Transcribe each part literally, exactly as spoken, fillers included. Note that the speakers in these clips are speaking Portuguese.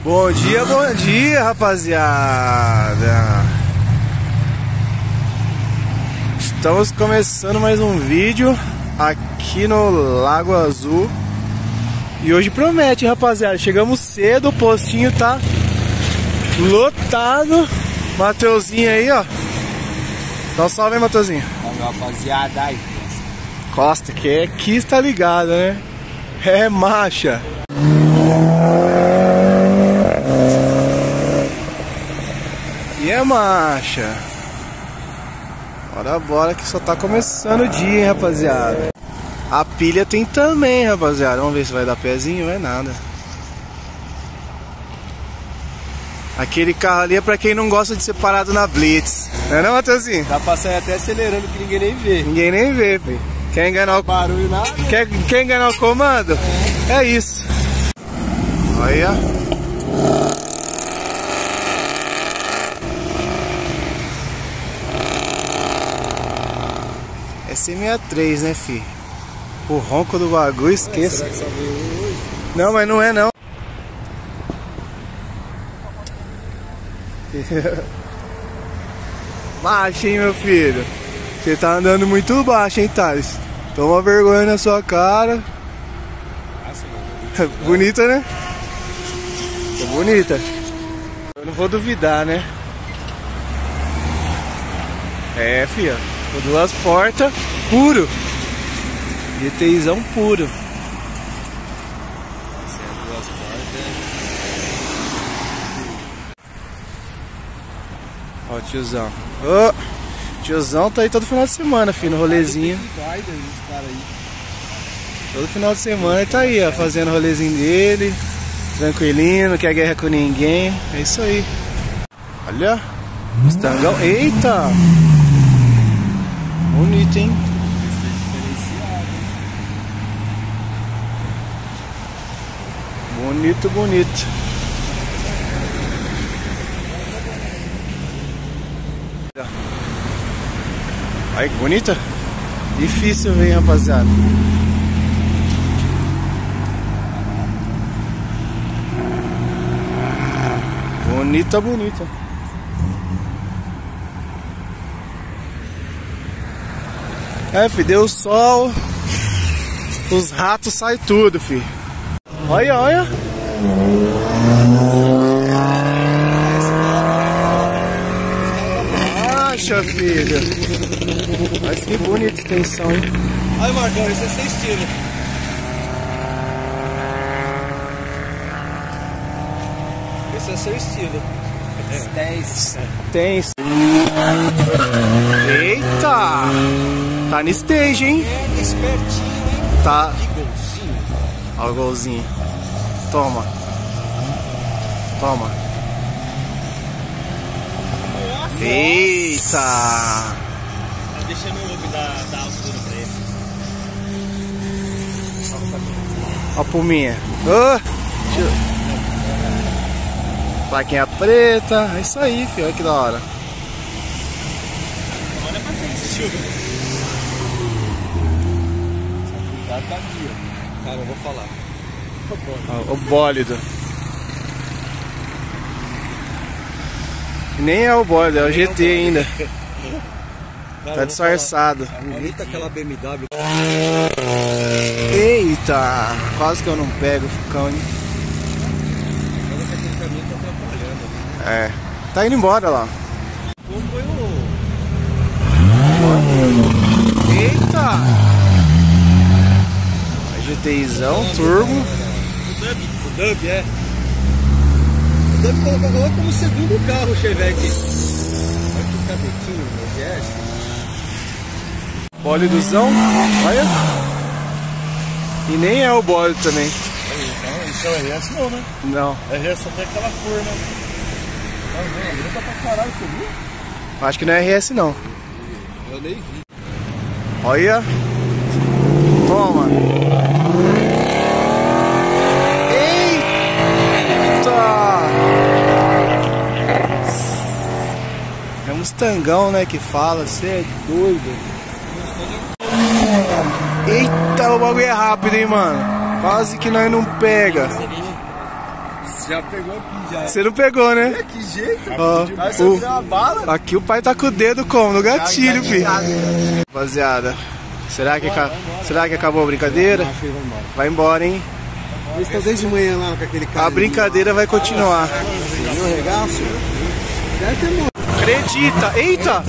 Bom dia, bom dia, rapaziada. Estamos começando mais um vídeo aqui no Lago Azul. E hoje promete, rapaziada. Chegamos cedo, o postinho tá lotado. Mateuzinho aí, ó. Dá um salve aí, Mateuzinho. Salve, rapaziada. Aí. Costa, que é aqui, está ligado, né? É marcha. E é marcha. Bora, bora que só tá começando o dia, hein, rapaziada. A pilha tem também, rapaziada. Vamos ver se vai dar pezinho, vai nada. Aquele carro ali é pra quem não gosta de ser parado na Blitz. Não é não, Mateuzinho? Dá pra sair até acelerando que ninguém nem vê. Ninguém nem vê, filho. Quer enganar o barulho nada? Quer, quer enganar o comando? É, é isso. Olha. É C sessenta e três, né, fi? O ronco do bagulho, esqueça. Será que só veio hoje? Não, mas não é não. Baixo, hein, meu filho? Você tá andando muito baixo, hein, Thales? Toma vergonha na sua cara. Nossa, mano. Bonita, né? Tá bonita. Eu não vou duvidar, né? É, filha. Duas portas, puro. GTizão puro. Essa é duas portas. Ó o tiozão. Ô, tiozão tá aí todo final de semana, filho, no rolezinho. Todo final de semana ele tá aí, ó, fazendo o rolezinho dele. Tranquilinho, não quer guerra com ninguém. É isso aí. Olha, Mustangão. Eita! Bonito, hein? Bonito, bonito. Aí, que bonita. Difícil ver, rapaziada. Bonita, bonita. É, filho, deu sol. Os ratos saem tudo, filho. Olha, olha. Acha, filho. Mas que bonita extensão, hein? Olha, Marcão, esse é seu estilo. Esse é seu estilo. dez. Tem. Eita! Tá no stage, hein? É espertinho, hein? Tá. Que golzinho. Olha o golzinho. Toma. Toma. Nossa. Eita! Tá deixando o look da, da altura pra ele. Ó a puminha. Oh, plaquinha preta. É isso aí, filho. Olha que da hora. Olha pra frente, tio. Cuidado tá aqui, ó. Cara, eu vou falar. Ó, o bólido. Nem é o bólido, é o G T ainda. Cara, Tá disfarçado. Bonita aquela B M W. Eita! Quase que eu não pego o Fucão, hein? Aquele caminho tá atrapalhando. É. Tá indo embora lá. Como foi o... Eita! GTizão, turbo. O Dub. O Dub, é. O Dub colocou como segundo carro o Chevette. Olha que cabequinho, meu G S. Bólidozão, olha. E nem é o bólido também. Isso é o R S não, né? Não. R S só tem aquela cor, né? Ah, não, grita pra caralho, você viu? Acho que não é R S não. Eu nem vi. Olha. Toma. Eita! É um Mustangão, né, que fala. Você é doido. Eita, o bagulho é rápido, hein, mano. Quase que nós não pega. Já pegou aqui, já. Você não pegou, né? É, que jeito? Ó, Vai o- uma bala. aqui o pai tá com o dedo como? No gatilho, filho. Rapaziada, será que, aca- será que acabou a brincadeira? Acho que vai embora. Vai embora, hein? Eles estão desde manhã lá com aquele cara. A brincadeira vai continuar. Meu regaço. Deve ter morrido. Acredita! Eita!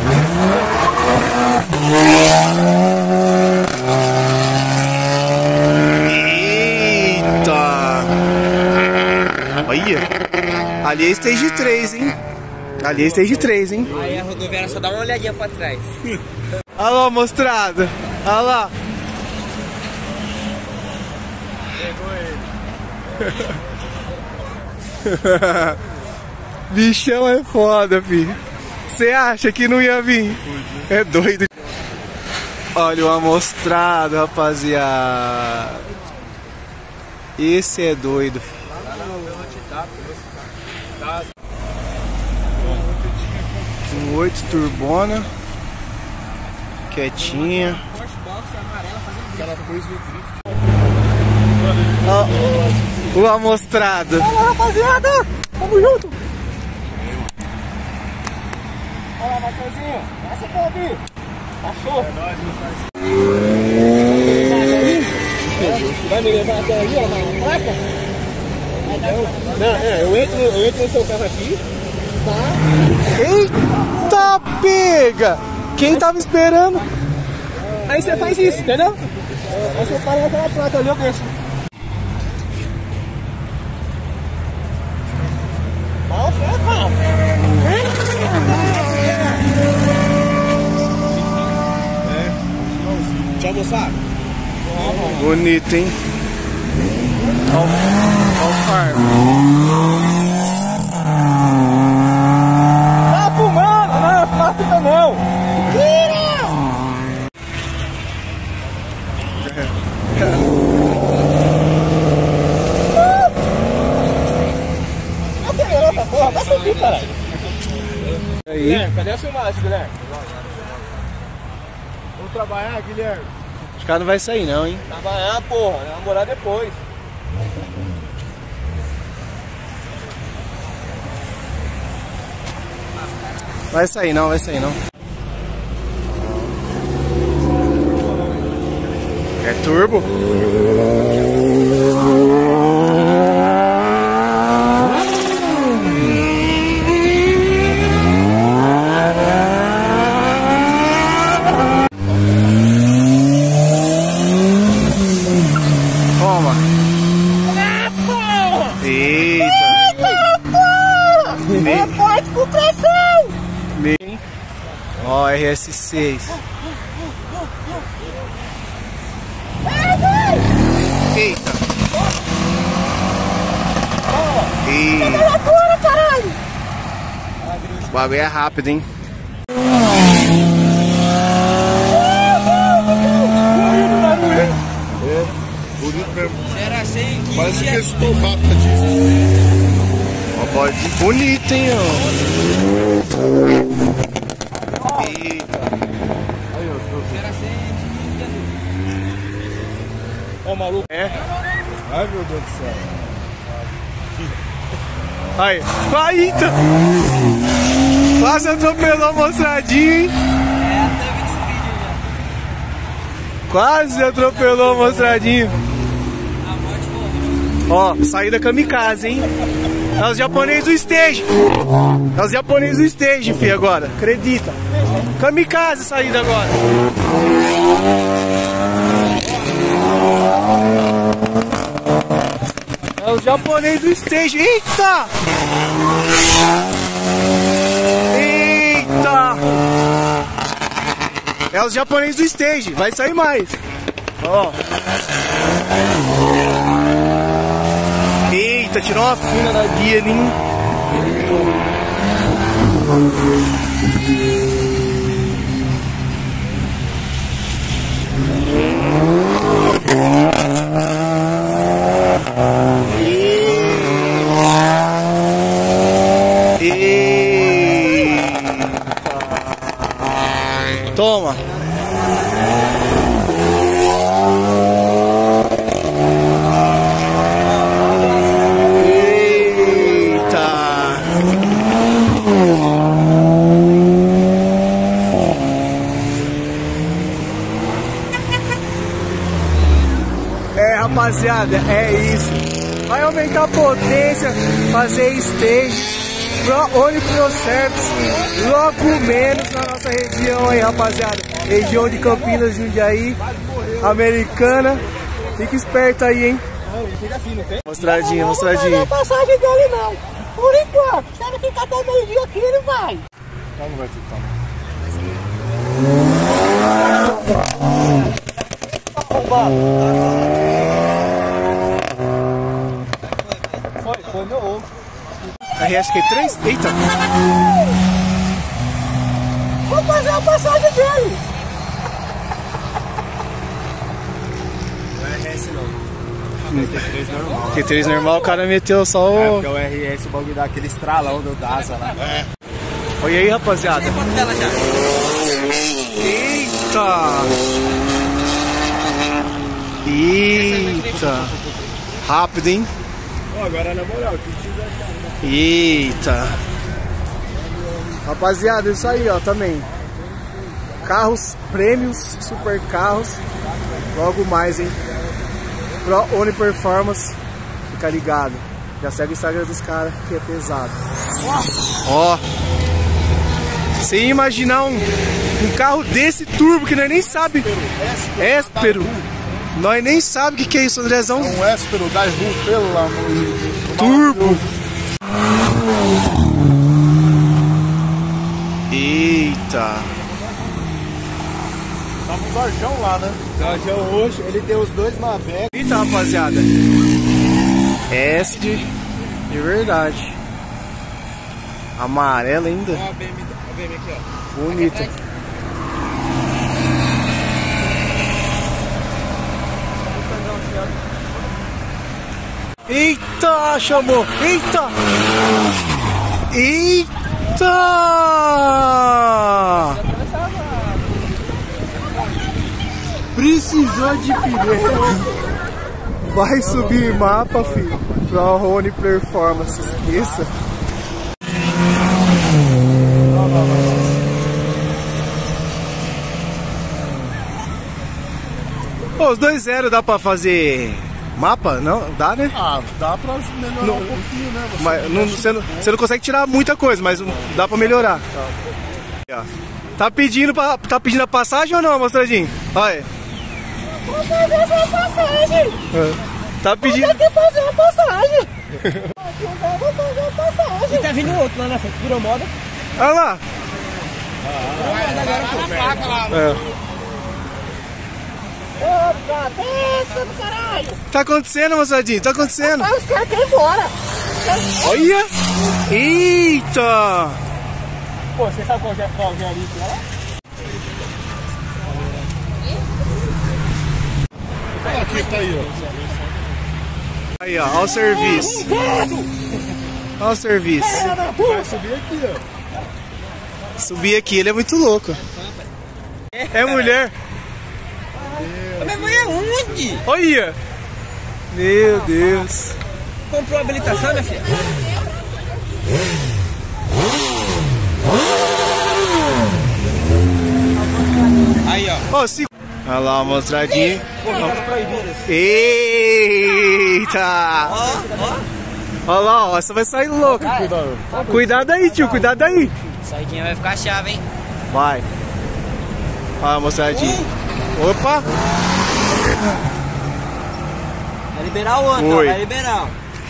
Eita! Olha! Ali é stage três, hein? Ali é stage três, hein? Aí a rodoviária só dá uma olhadinha pra trás. Olha lá, mostrada! Olha lá! Bichão é foda, filho. Você acha que não ia vir? É doido. Olha o amostrado, rapaziada. Esse é doido. Um oito turbona. Quietinha. Ó, o amostrado. Fala, rapaziada! Tamo junto! Olha lá, Marcozinho. Passa pra mim. Cachorro. É nóis, meu vai me levar até ali, ó, na placa? Não, é, eu entro, eu entro no seu carro aqui, tá? Eita, pega! Quem tava esperando? Aí você faz isso, entendeu? Aí você para naquela placa ali, eu penso. Ó, cara. É. Tchau, moçada. Bonito, hein? Olha o farm. Tá fumando, não, faça não. Tira! Acelerou essa porra, vai subir, caralho. Aí. Guilherme, cadê a filmagem, Guilherme? Vamos trabalhar, Guilherme? Os caras não vai sair não, hein? Trabalhar, porra, namorar depois. Vai sair não, vai sair não. É turbo? Toma. Eita. É forte com pressão! Me- Ó, R S seis. Eita. Eita. Agora, caralho! O bagulho é rápido, hein? Bonito mesmo. Era cem, quinze Parece que dias. estou rápido disso. Uma bode bonita, hein, ó. Eita. Era cem, quinze dias. Ó, maluco. É? Ai, meu Deus do céu. Aí. Eita. Quase atropelou a mostradinha, hein? Quase atropelou a mostradinha. Ó, saída kamikaze, hein? É os japoneses do stage. É os japoneses do stage, filho, agora. Acredita. Kamikaze saída agora. É os japoneses do stage. Eita! Eita! É os japoneses do stage. Vai sair mais. Ó. Eita, tirou uma fina da guia ali, hein? Eita. Toma. rapaziada, é isso. Vai aumentar a potência, fazer stage Pro Oni Pro Service, logo menos na nossa região aí, rapaziada. Região de Campinas, Jundiaí, Americana. Fica esperto aí, hein? Mostradinha, mostradinha. Não vai passagem dele não. Por enquanto, se ele ficar até meio dia aqui, ele vai. Então não vai ficar. Foi, foi meu ovo. R S Q três? Eita! Vou fazer a passagem dele. Não é R S não. Q três normal. Q três normal, o cara meteu só É o... porque o R S, o bagulho dá aquele estralão do Daza lá. É. Olha aí, rapaziada. Tem foto dela já. Eita! Eita! Rápido, hein? Pô, agora na moral, o que vocês acharam? Eita! Rapaziada, isso aí, ó, também. Carros prêmios, super carros. Logo mais, hein? Pro Oni Performance. Fica ligado. Já segue o Instagram dos caras, que é pesado. Ó! Você ia imaginar um, um carro desse turbo que nós nem sabe. Éspero. Nós nem sabe o que, que é isso, Andrezão. É um Éspero da Ru, pelo amor de Deus. Turbo. Eita. Tá no Dojão lá, né? Dojão roxo, ele tem os dois Maveco. Eita, rapaziada. Este de verdade. Amarelo ainda. Ó a B M, a B M aqui, ó. Bonito. Eita, chamou. Eita. Eita. Precisou de pneu. Vai subir mapa, filho. Pro Oni Performance, esqueça. Pô, os dois zero dá pra fazer mapa? Não? Dá, né? Ah, dá pra melhorar Não, um pouquinho, né? Você Mas não, você, não, você não consegue tirar muita coisa, mas dá pra melhorar. Tá, tá pedindo, pra, tá pedindo a passagem ou não, mostradinho? Olha. Vou fazer essa passagem. Tá pedindo. Tem que fazer a passagem. Vou fazer a passagem. E tá vindo outro lá na frente, virou moda. Olha lá. É. Ô, cabeça do caralho. Tá acontecendo, mostradinho? Tá acontecendo. Ah, os caras querem ir embora. Olha. Eita. Pô, você sabe qual é qual é ali lá? aqui, tá aí, ó. Aí, ó, ó o serviço. Ó o serviço. Vai subir aqui, ó. Subir aqui, ele é muito louco. É mulher. Minha mãe é onde? Olha. Meu Deus. Comprou a habilitação, minha filha? Aí, ó. Ó, se... Olha lá, uma mostradinha. Eita! Olha lá, ó, você vai sair louco. Cuidado aí, tio, cuidado aí. Saidinha vai ficar chave, hein? Vai. Olha a mostradinha. Opa! Vai liberar o outro, ó, Oi. vai liberar.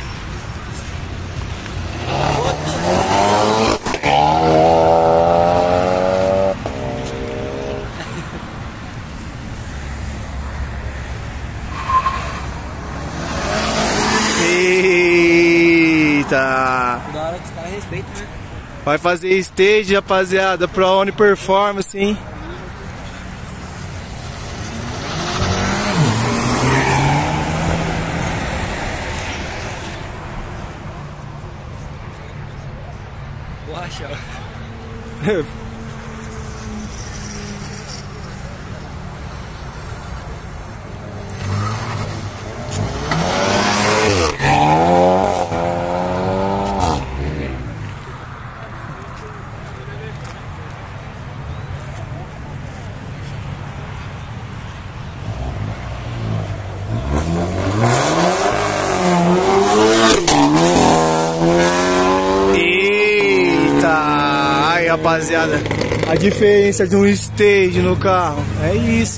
Eita! Da hora que os caras respeitam, né? Vai fazer stage, rapaziada, Pro Oni Performance, hein? Borracha. Ó. rapaziada, a diferença de um stage no carro. É isso.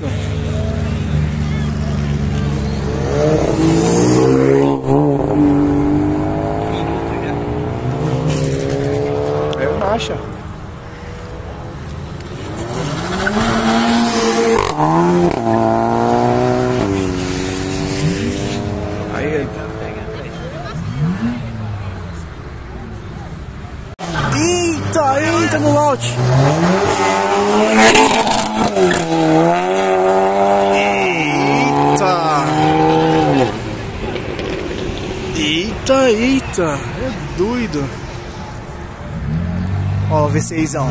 É marcha. Aí, aí. Eita, eita no lote. Eita. Eita, eita. É doido. Ó, o V seisão.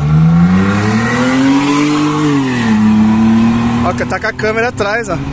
Ó, que tá com a câmera atrás, ó.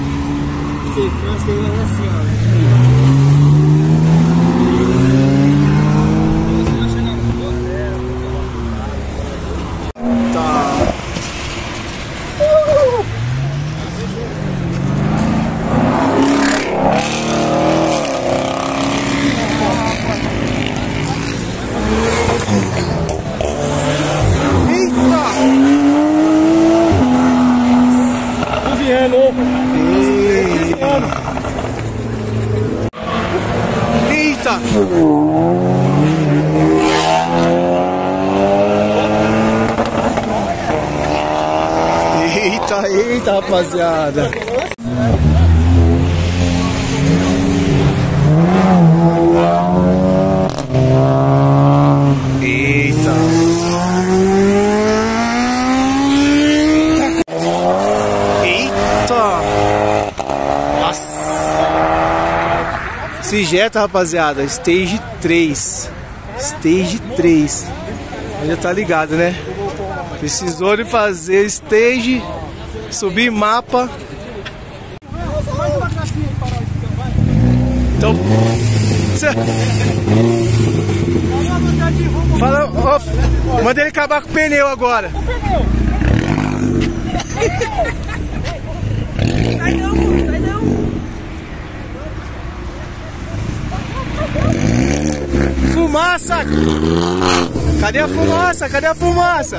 Eita! Eita, eita, rapaziada! Eita! Eita! Nossa! Se jeta, rapaziada, Stage três. Stage três. Já tá ligado, né? Precisou de fazer Stage, subir mapa. Então, cê... Fala, ó, manda ele acabar com o pneu agora. Sai não, pô, sai não. Fumaça! Cadê a fumaça? Cadê a fumaça?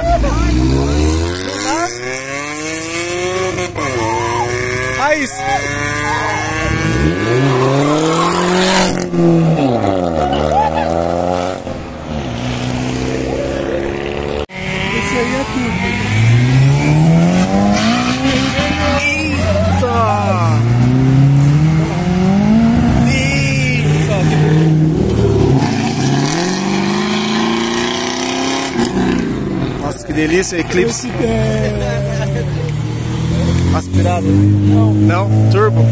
Aí isso. Esse aí é tudo. Eita! Nossa, que delícia, Eclipse. Aspirado? Não. Não? Turbo?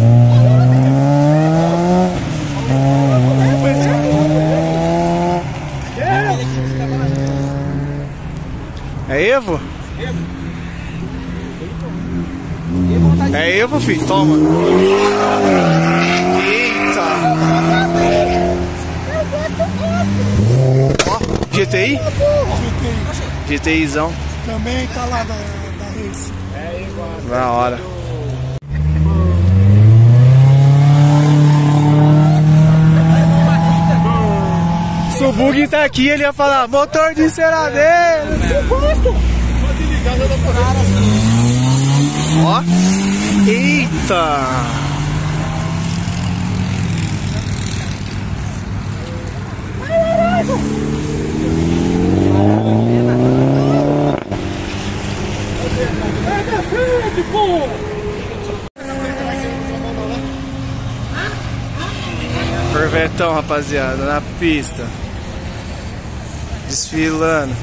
É Evo? É Evo, filho? Toma. Eita. Ó, G T I? GTIzão. Também tá lá da, da Race. É igual. Na hora. Se o Bug tá aqui, ele ia falar motor de enceradeira. Ó. Eita. Corvetão, rapaziada, na pista. Desfilando.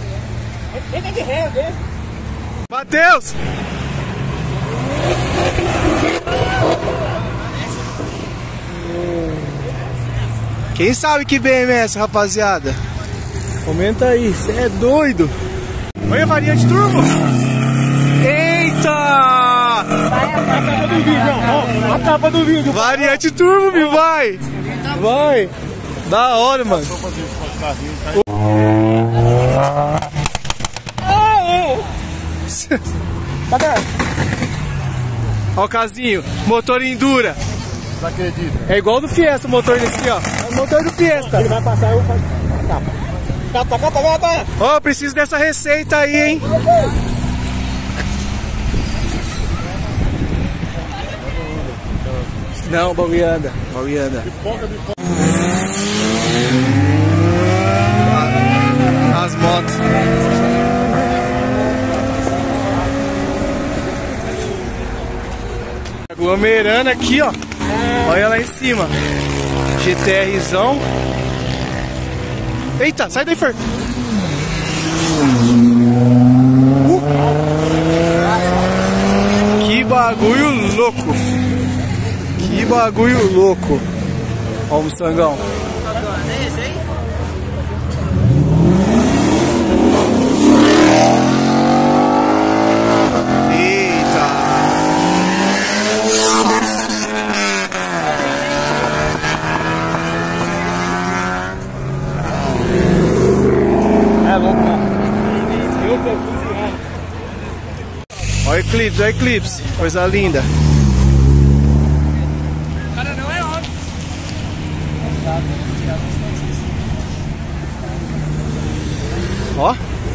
Matheus! Quem sabe que B M é essa, rapaziada? Comenta aí, cê é doido! Olha a variante turbo! Eita! Acaba do vídeo, ó. Acaba do vídeo. Variante turbo, meu, vai! Vai! Da hora, mano! Cadê? Ó o casinho, motor Endura. Não acredito. É igual do Fiesta o motor desse aqui, ó. É o motor do Fiesta. Ele vai passar, eu vou fazer a capa. Cata, cata, cata. Ó, oh, preciso dessa receita aí, hein? Não, bagulho anda. Bagulho anda. As motos. Aglomerando aqui, ó. Olha lá em cima. GTRzão. Eita, sai daí, Fer. Uh. Que bagulho louco. Que bagulho louco. Ó o Mustangão. Olha o Eclipse, olha o Eclipse, coisa linda. O cara não é homem. Ó.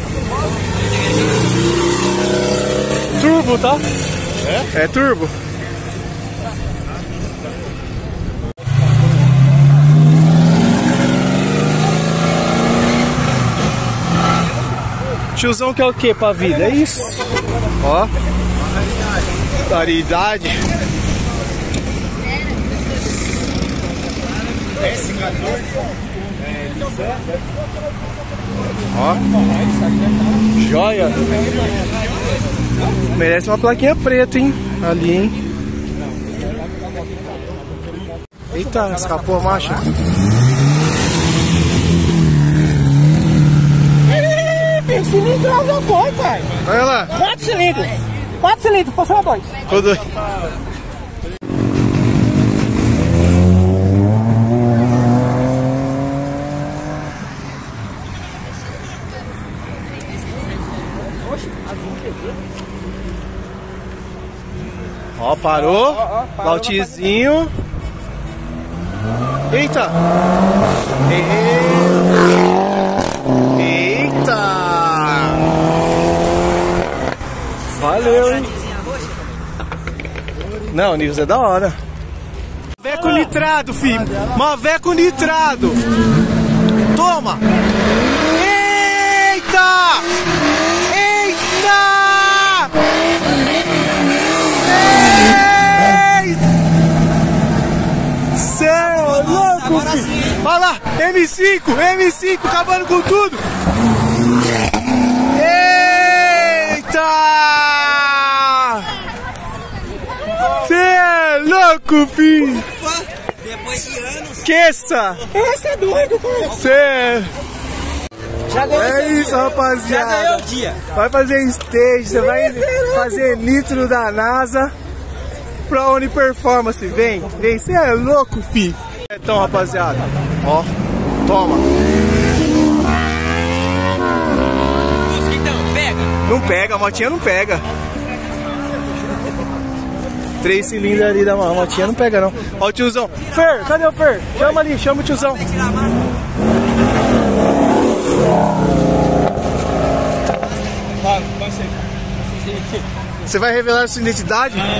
Turbo, tá? É? É turbo. Tiozão quer o que pra vida? É isso. Ó. Raridade. Ó. Joia. Merece uma plaquinha preta, hein? Ali, hein? Eita, escapou a marcha. Cilindro já foi, pai. Olha lá. Quatro cilindros. Quatro cilindros, passou dois. Tudo. Ó, parou. Lautizinho. Eita. Eita. Valeu, hein? Não, o Nivus é da hora. Maveco nitrado, filho. Maveco nitrado. Toma. Eita. Eita. Eita. Cê é louco, filho. Olha lá. M cinco. M cinco acabando com tudo. Eita. Cê é louco, filho! Depois de anos. Esqueça! Esse é doido, cara. Cê... Já ganhou É isso, dia. rapaziada. Já ganhou o dia. Vai fazer stage, você vai fazer nitro da NASA pra Uni Performance. Vem, vem, cê é louco, filho! Então, rapaziada, ó, toma. Então, pega. Não pega, a motinha não pega. Três cilindros ali da motinha não pega não. Ó o tiozão. Fer, cadê o Fer? Chama ali, chama o tiozão. Você vai revelar a sua identidade? Não,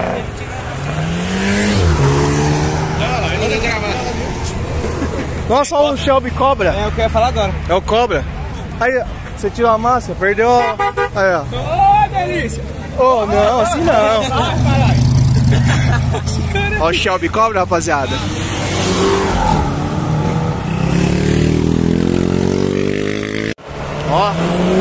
não. Nossa, olha o Shelby Cobra. É o que eu ia falar agora. É o Cobra. Aí, você tirou a massa, perdeu a... Aí, ó. Ô, delícia. Oh, não, assim não. Ó o Shelby Cobra, rapaziada. Ó.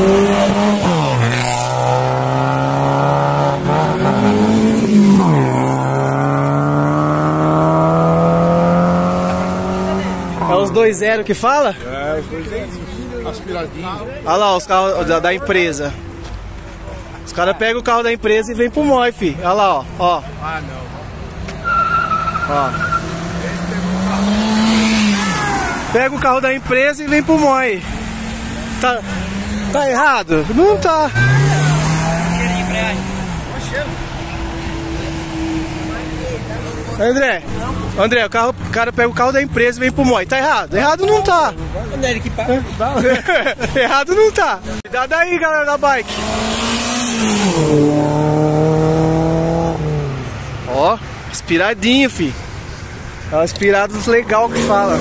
É os dois zero que fala? É, os dois aspiradinhos. Olha lá os carros da, da empresa. Os caras pegam o carro da empresa e vem pro Moi, fi. Olha lá, ó. Ó. Ah, não. Ó. Pega o carro da empresa e vem pro Moi. Tá, tá errado? Não tá. André, André, o, carro, o cara pega o carro da empresa e vem pro Moi. Tá errado? Errado não tá. Onde é ele que paga? Errado não tá. Cuidado aí, galera da bike. Ó, inspiradinho, fi. É um inspirado legal que fala.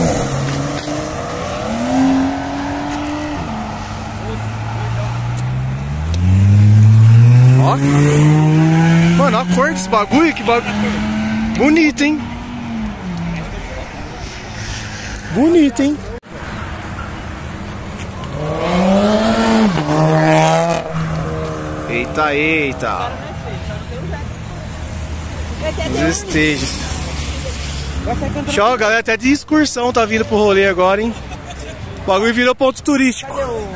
Ó. Mano, a cor desse bagulho, que bagulho. Bonito, hein? Bonito, hein? Eita, eita. Os estejos. Show, galera, até de excursão tá vindo pro rolê agora, hein? O bagulho virou ponto turístico.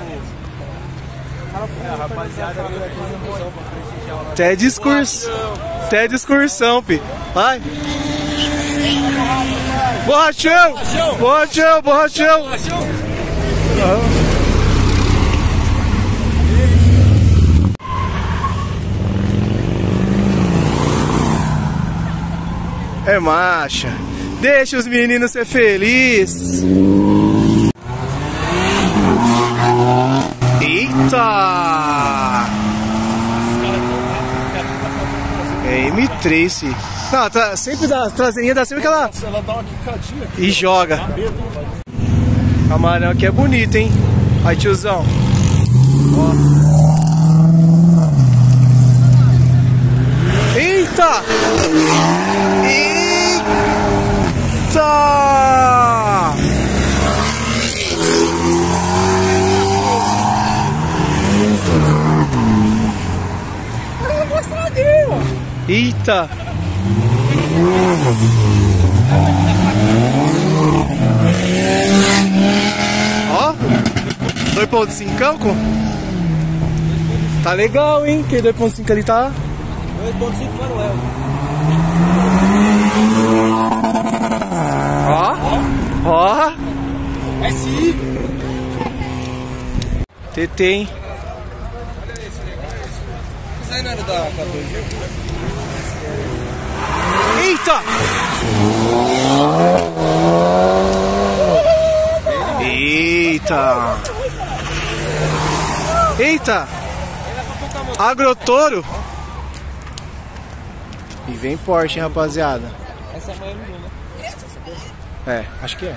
Até de excursão. Até de excursão, fi. Vai. Borrachão! Borrachão, borrachão! É marcha. Deixa os meninos ser felizes. Eita! É M três, fi. Não, tá, sempre dá, traseirinha dá sempre aquela... Ela dá uma quicadinha aqui. E joga. Camarão aqui é bonito, hein? Aí, tiozão. Ó. Eita! Eita! Eita! Ó, dois ponto cinco. Tá legal, hein? Que dois ponto cinco ali tá. dois ponto cinco Manuel. Ó, ó. É sim. T T, hein? Isso aí não era da quatorze. Eita! Eita! Eita! Agrotoro! E vem Porsche, hein, rapaziada? Essa manhã não deu, né? É, acho que é.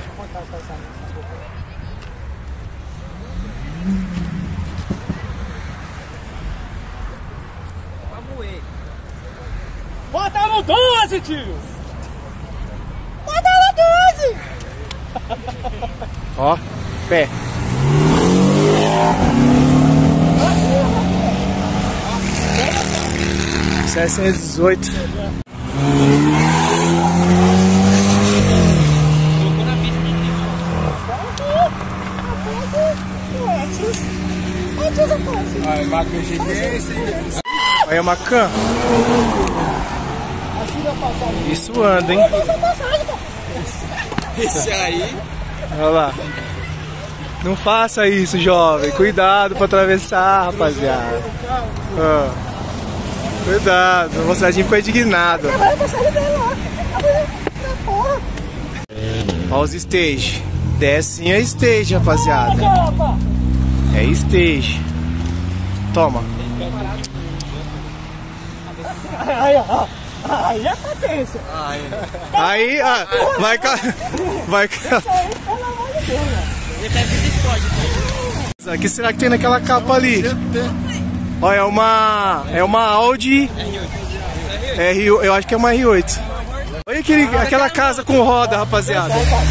Bota no doze, tio! Bota no doze! Ó, pé. setecentos e dezoito. Ai, Macan G T, esse aí. Olha a Macan. Isso anda, hein? Esse aí. Olha lá. Não faça isso, jovem. Cuidado pra atravessar, rapaziada. Ó. Cuidado, o moçadinho ficou indignado. Olha os stage. Desce a stage, rapaziada. É stage. Toma. Aí, ó. Aí é potência. Aí, ah, vai ca... Vai ca... O que será que tem naquela capa ali? Olha, é uma... É uma Audi R, eu acho que é uma R oito. Olha aquele, aquela casa com roda, rapaziada.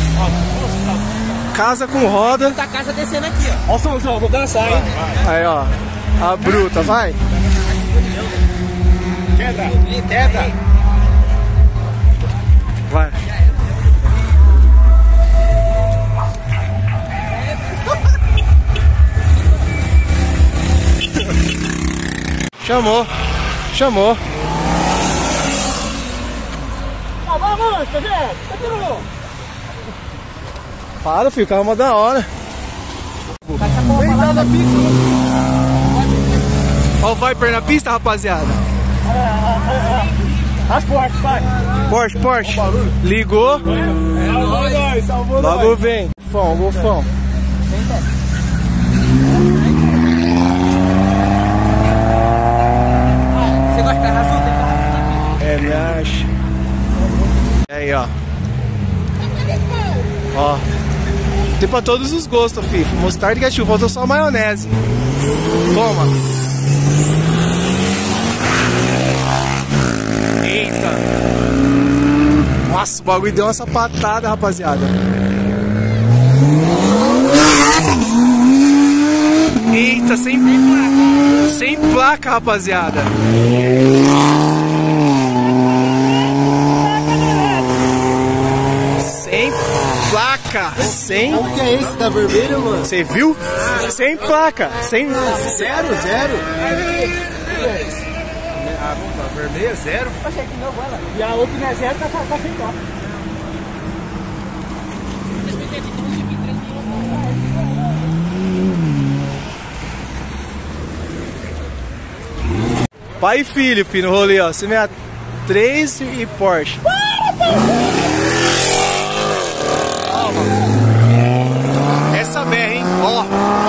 Casa com roda. Tá a casa descendo aqui, ó. Ó o somzão, vou dançar, hein? Aí, ó. A bruta, vai. Quebra, quebra. Vai. Chamou. Chamou. Ah, vamos, tá vendo? Tá vendo? Para, filho, carro é uma da hora. Vem lá na pista. Olha o Viper na pista, rapaziada. As Porsche, pai. Porsche, Porsche. Ligou. Salvou nós, salvou nós. Logo vem. Fão, golfão. Você gosta de carro azul? Tem carro azul aqui. É, me acha. Aí, ó. Ó. Tem pra todos os gostos, filho. Mostarda e ketchup. Faltou só maionese. Toma. Eita. Nossa, o bagulho deu uma sapatada, rapaziada. Eita, sem placa. Sem placa, rapaziada. Sem placa. Sem. Qual que é esse da vermelha, mano? Você viu? Sem placa. Sem. Zero, zero. A vermelha, zero. E a outra não é zero, tá, tá sem placa. Pai e filho, filho, no rolê, ó. sessenta e três e Porsche. Essa berra, hein? Ó.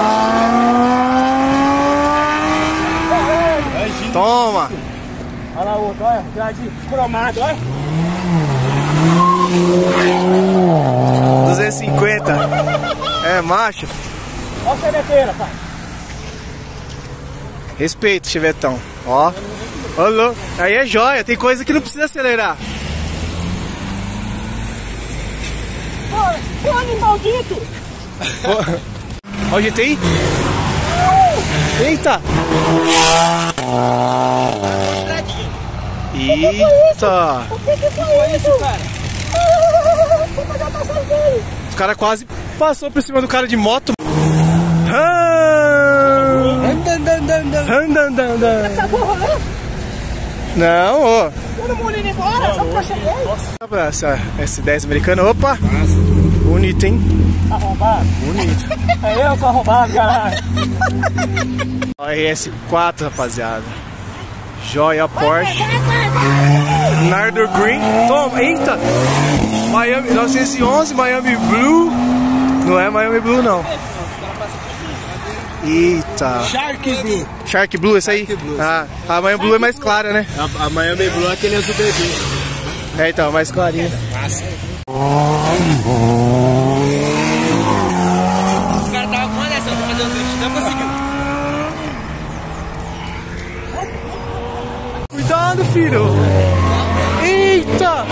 Toma. Olha lá o outro, olha. Gradinho cromado, olha. duzentos e cinquenta. É macho. Olha a cereteira, pai. Respeito, chevetão. Ó. Olô. Aí é joia. Tem coisa que não precisa acelerar. Pô, homem maldito! Ó o G T I. Eita. Eita. O que que foi isso, cara? Vou pagar a passagem dele. Os caras quase passou por cima do cara de moto. Essa porra, né? Não, ó. Todo mundo indo embora, só porque eu cheguei. Essa S dez americana, opa. Bonito, hein? Arrombado. Bonito. É eu que arrombado, caralho. Ó, R S quatro, rapaziada. Joia Porsche. Nardo Green. Toma, eita. Miami novecentos e onze, Miami Blue. Não é Miami Blue, não. Eita. Shark Blue. Shark Blue, essa aí? Shark Blue, Ah, a Miami Blue é mais clara, né? A, a Miami Blue é aquele azul bebê. É, então, mais clarinha. O cara tava com uma dessa pra fazer o drift, não conseguiu. Cuidado, filho. Eita.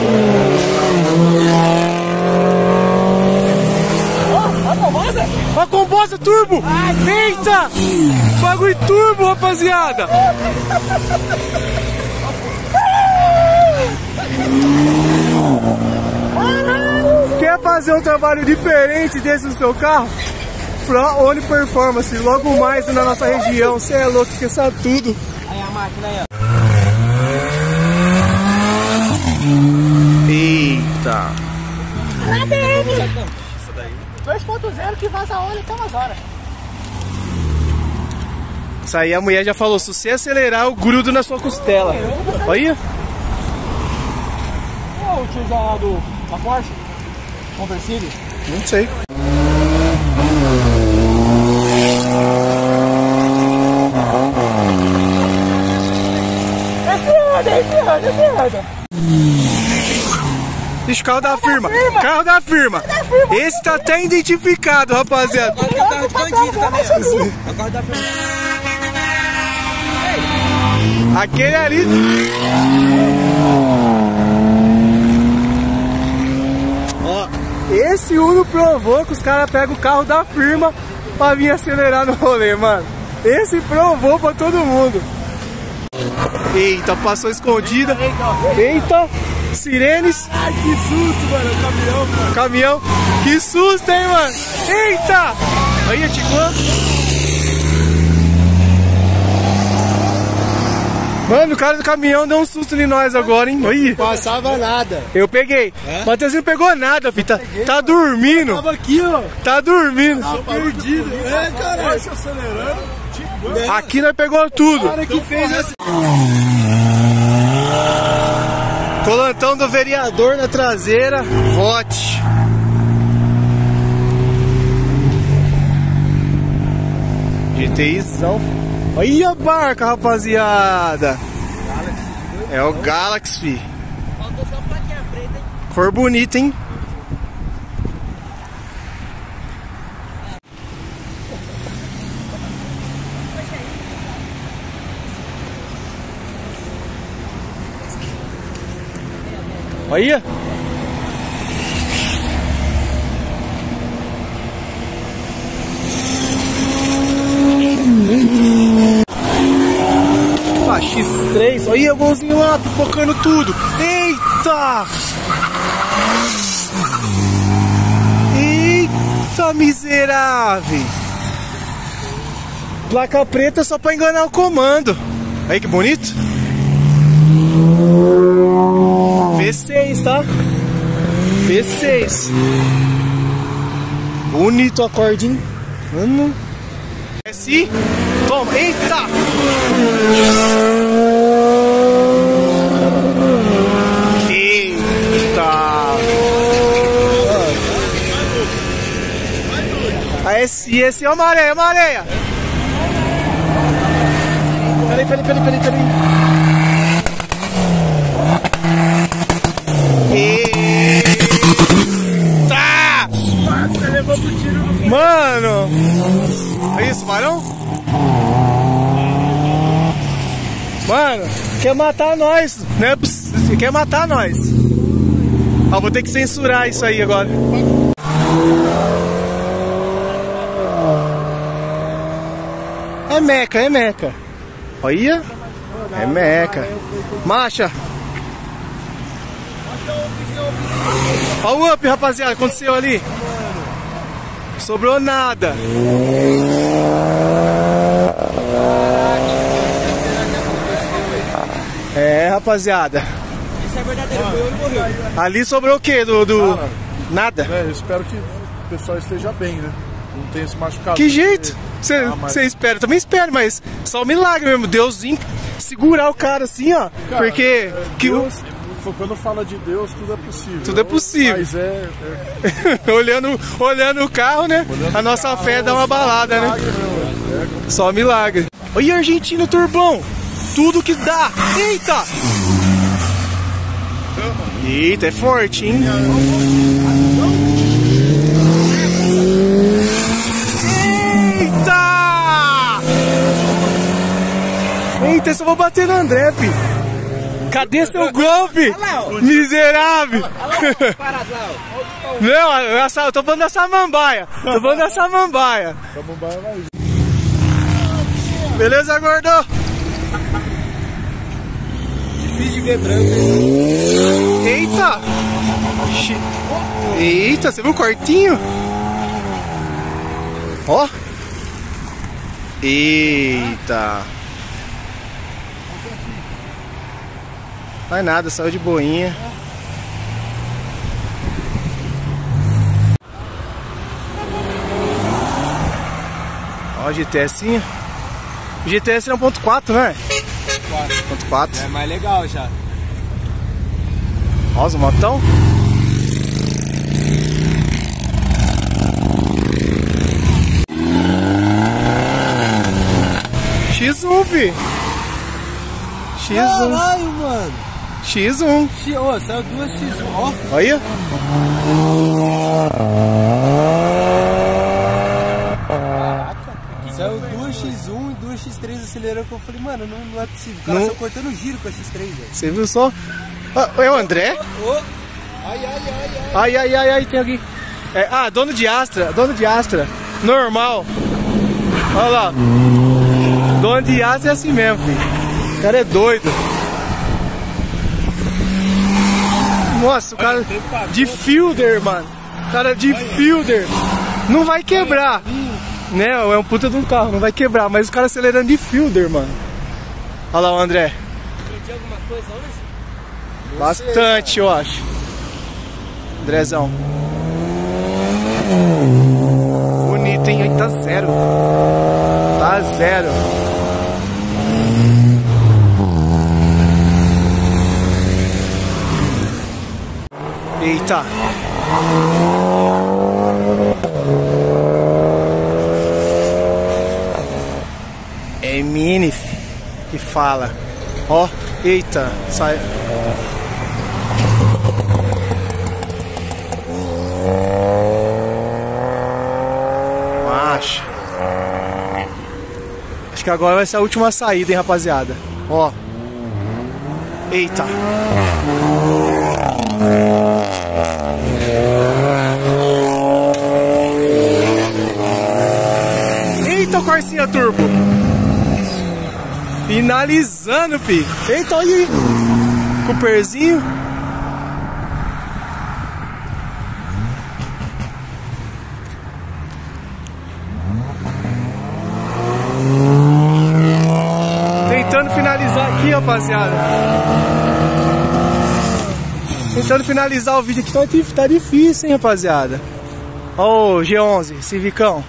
A combosa turbo! Eita! Bagulho turbo, rapaziada! Quer fazer um trabalho diferente desse no seu carro? Pro Oni Performance, logo mais na nossa região. Você é louco, esqueça tudo. Aí a máquina aí, ó. Eita! Na B M! dois ponto zero que vaza óleo até umas horas. Isso aí a mulher já falou, se você acelerar eu grudo na sua costela. Olha. Qual o tiozão lá do da Porsche? Conversível? Não sei. Esse anda, esse anda, esse anda. Ixi, carro da firma. Carro da firma. Esse tá até identificado, rapaziada. Agora tem o carro de bandido também, ó. O carro da firma. Aquele ali. Ó, esse Uno provou que os caras pegam o carro da firma pra vir acelerar no rolê, mano. Esse provou pra todo mundo. Eita, passou escondida. Eita, sirenes. Ai, que susto, mano. O caminhão, mano. Caminhão. Que susto, hein, mano. Eita. Aí, Ticuã. Mano, o cara do caminhão deu um susto em nós agora, hein? Aí. Passava nada. Eu peguei. É? Matheusinho não pegou nada, filho. Tá, peguei, tá dormindo. Tava aqui, ó. Tá dormindo. Tá perdido. É, cara. Acelerando. Aqui nós pegou tudo. O cara que fez essa... Volantão do vereador na traseira. Vote. GTIzão. Olha a barca, rapaziada. É o Galaxy, fi. Faltou só a plaquinha preta, hein? Cor bonita, hein? Olha! Ah, X três, olha o golzinho lá, pipocando tudo. Eita! Eita, miserável! Placa preta só pra enganar o comando. Aí que bonito! V seis, tá? V seis. Bonito o acordinho. Mano. S. Toma. Eita! Eita! A S, S é uma areia, uma areia. Peraí, peraí, peraí, peraí, peraí. Eita! Mano! É isso, Marão? Mano, quer matar nós, né? Quer matar nós. Ó, vou ter que censurar isso aí agora. É meca, é meca. Olha. É meca. Marcha. Olha o up, rapaziada, aconteceu ali. Sobrou nada. É, rapaziada. Isso é verdadeiro, foi eu e morreu. Ali sobrou o que? Do, do... Cara, nada? É, eu espero que o pessoal esteja bem, né? Não tenha se machucado. Que jeito? Você Ah, mas- espera? Eu também espero, mas só um milagre mesmo. Deus segurar o cara assim, ó. Cara, porque é, que o- Deus, quando fala de Deus, tudo é possível. Tudo é possível. Mas é... é olhando, olhando o carro, né? A nossa fé dá uma balada, né? Só milagre. Olha, Argentino Turbão. Tudo que dá. Eita! Eita, é forte, hein? Eita! Eita, eu só vou bater no André, fi. Cadê seu golpe? Miserável! Parado lá, ó. Não, essa, eu tô falando da samambaia. Tô falando da samambaia. Beleza, gordo? Difícil de ver branco. Eita! Chi- Eita, você viu o cortinho? Ó! Eita! Não é nada, saiu de boinha. Ó, o G T S. O G T S é um ponto quatro, né? ponto quatro. É mais legal já. Ó, os motão. X um, fi. X um. Caralho, mano. X um. X- Ô, saiu duas X um, ó. Olha. Saiu duas X um e duas X três acelerou que eu falei, mano, não, não é possível. O cara Não. saiu cortando giro com a X três, velho. Você viu só? Ah, é o André? Ô, ai, ai, ai, ai. Ai, ai, ai, ai, tem alguém. É, ah, dono de Astra. Dono de Astra. Normal. Olha lá. Dono de Astra é assim mesmo, filho. O cara é doido. Nossa, o cara de fielder, mano. O cara de fielder. Não vai quebrar. Né? É um puta de um carro, não vai quebrar. Mas o cara acelerando de fielder, mano. Olha lá o André. Perdi alguma coisa hoje? Bastante, eu acho. Andrezão. Bonito, hein? Aí tá zero. Tá zero. Eita! É mini que fala. Ó, eita, sai. Macho. Acho que agora vai ser a última saída, hein, rapaziada. Ó. Eita. Eita, o Corsinha Turbo. Finalizando, fi. Eita, olha aí. Cooperzinho. Tentando finalizar aqui, rapaziada. Tentando finalizar o vídeo aqui. Tá, tá difícil, hein, rapaziada. Ó o G onze, Civicão.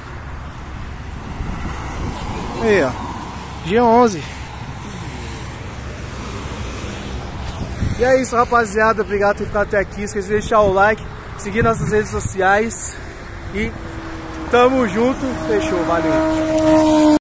Aí, ó. G onze. E é isso, rapaziada. Obrigado por ter ficado até aqui. Esqueci de deixar o like, seguir nossas redes sociais. E tamo junto. Fechou, valeu.